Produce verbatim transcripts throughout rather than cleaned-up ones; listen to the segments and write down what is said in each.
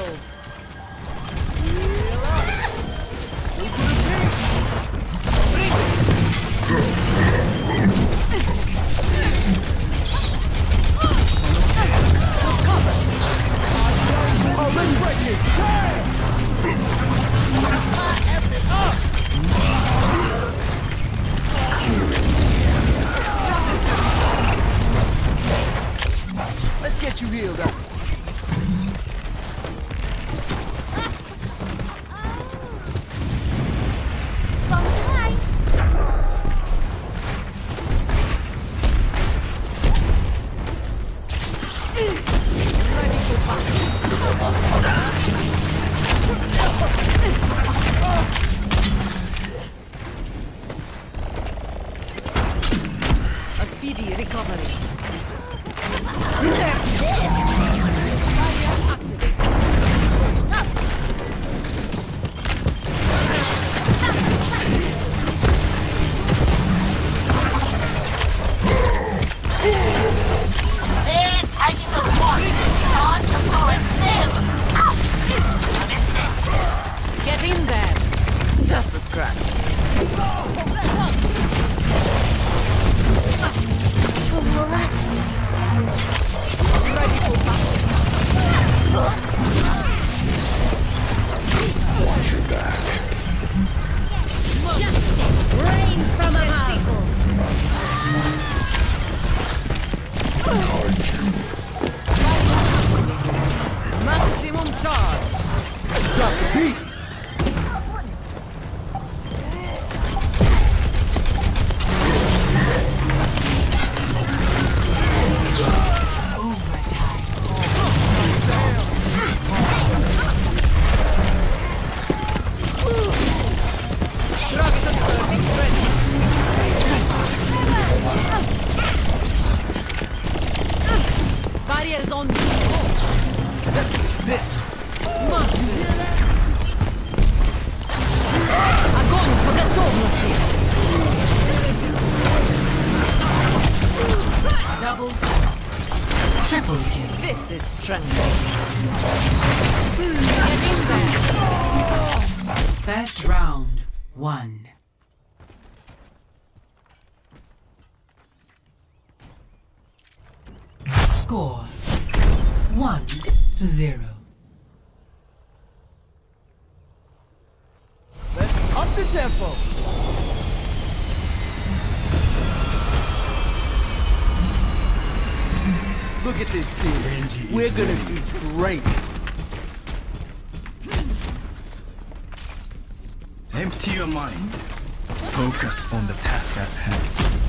healed. Oh, let's break it! Damn! F it up! Let's get you healed up. A speedy recovery. Get in there. Just a scratch. Ready for battle. Watch your back. Justice reigns from above. Maximum charge. Drop the beat! Barriers on. Огонь по готовности. Double, triple kill. This is strength. Get in there. First round, one. Score, one to zero. Let's up the tempo! Look at this team. We're gonna do great. Empty your mind. Focus on the task at hand.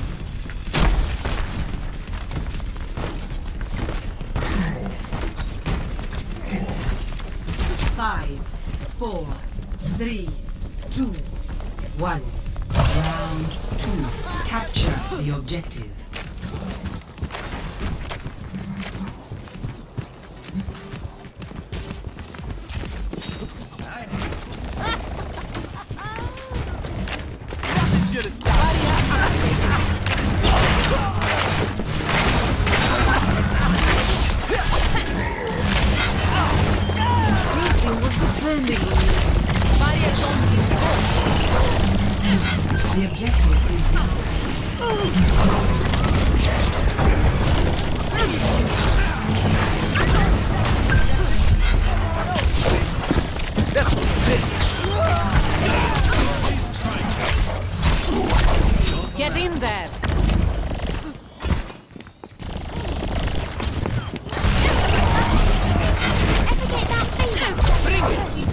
Five, four, three, two, one. Round two. Capture the objective. The objective is now. Get in there. Bring it.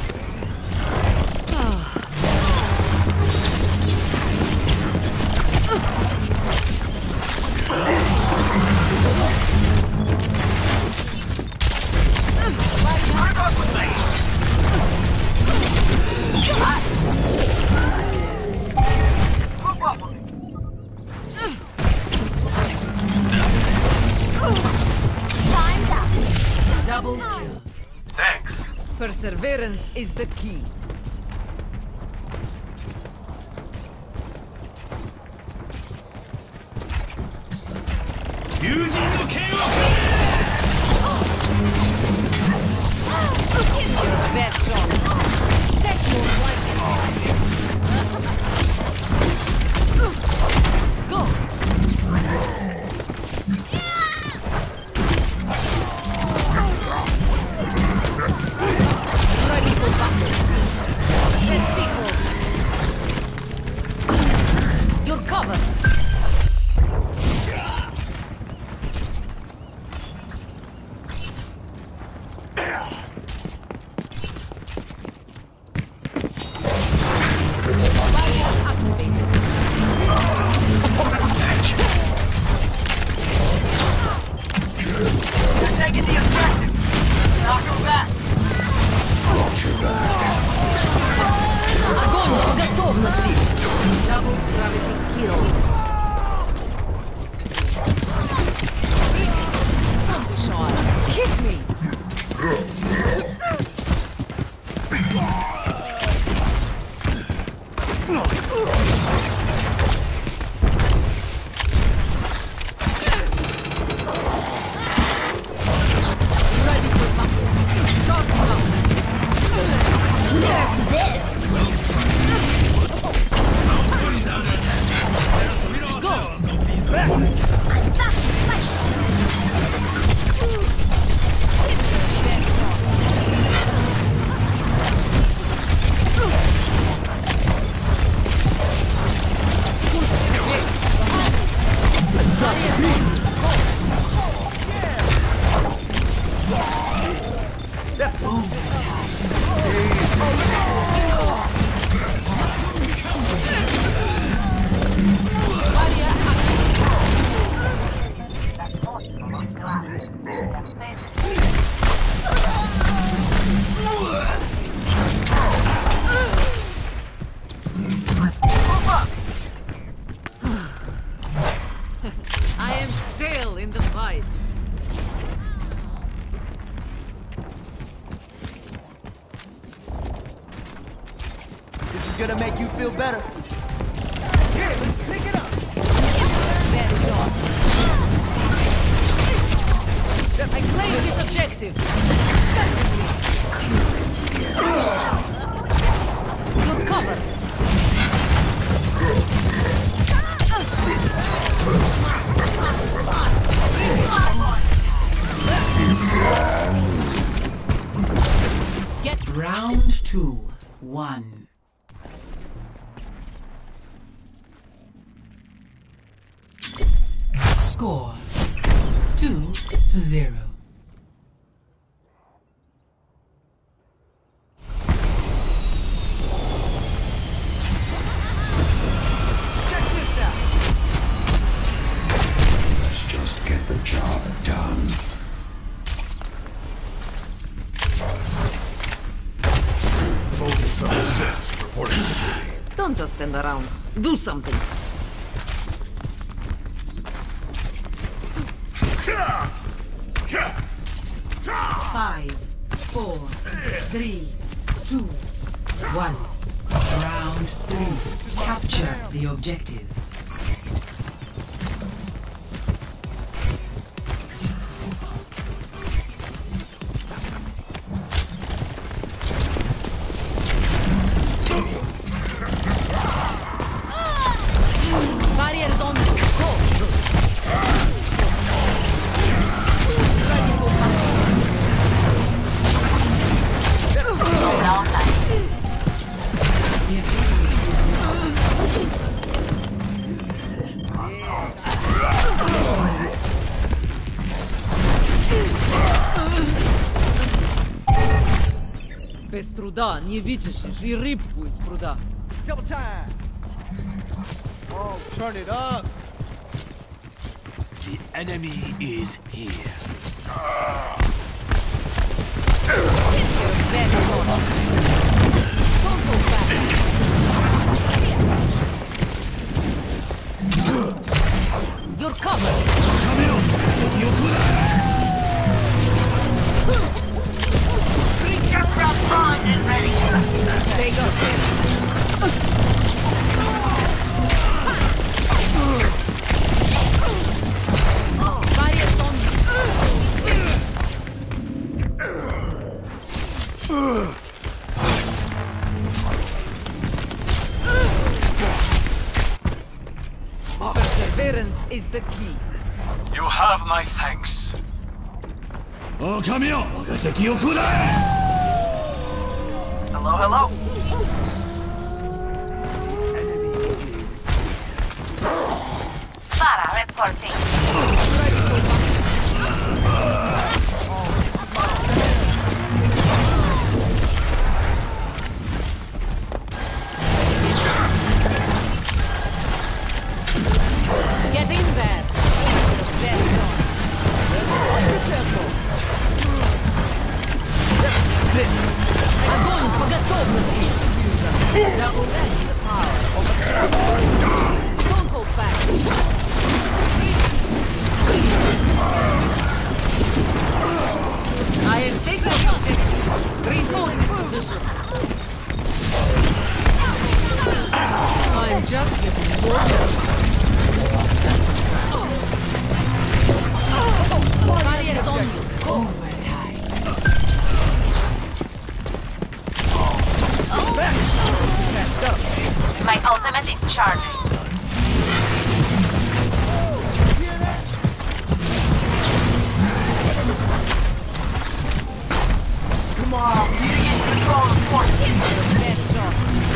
Double kill. Thanks. Perseverance is the key. Using the K O Best shot. That's more like it. Go. Ready for battle. Testicles. You're covered. I am still in the fight. This is gonna make you feel better. Here, let's pick it up. Best shot. I claim this objective. You're covered. Get round two, one. Score two to zero. Check this out. Let's just get the job done. Soldier seventy-six reporting for duty. Don't just stand around. Do something. Five, four, three, two, one. Round three. Capture the objective. Barriers on. Go. Ready for battle. Без труда не вытащишь и рыбку из пруда. Double time. Oh, turn it up. The enemy is here. Best shot. Don't go back. You're covered. They got it. Barriers on. Perseverance is the key. You have my thanks. Oh, come here! Hello, hello. Para reporting. Get in there. Best one. Огонь по готовности. Double that the power. Don't hold back. I am taking objective. Reinforce this position. I'm just getting more. Barriers on you. Overtime. My ultimate is charging. Come on, you to get control of forces. Best shot.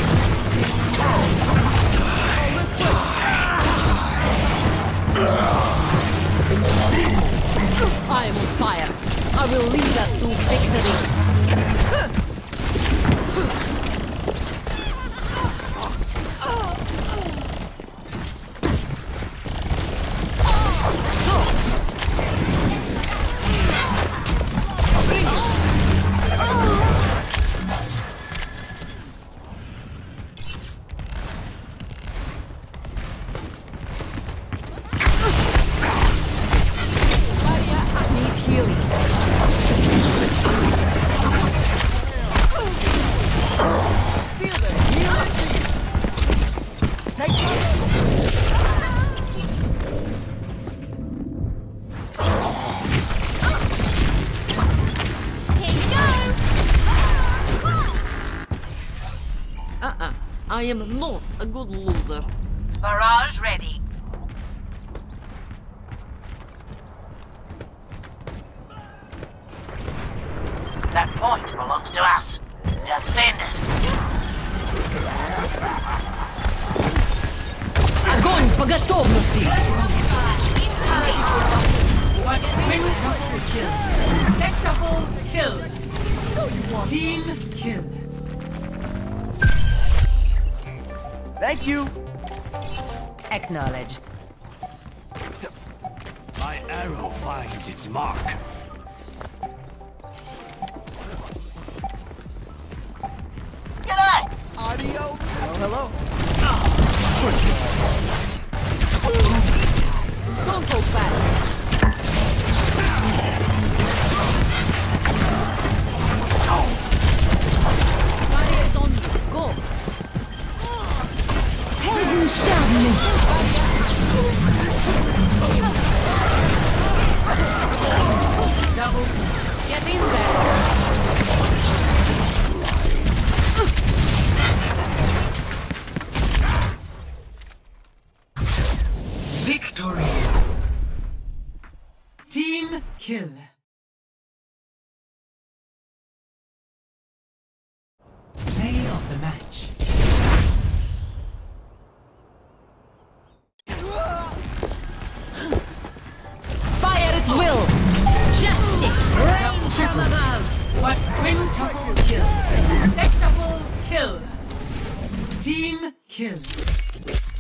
I am on fire. I will lead us to victory. Uh-uh. I am not a good loser. Barrage ready. That point belongs to us. Defend it. Огонь по готовности! Sextuple kill. Team kill. Thank you. Acknowledged. My arrow finds its mark. G'day! Audio. Hello, hello. Don't hold back. Barriers on you. Go. Helden sterben nicht. Double. Get in there. Victory. Team kill. Play of the match. Fire at will. Justice reigns from above. What quintuple kill? Sextuple kill. Team kill.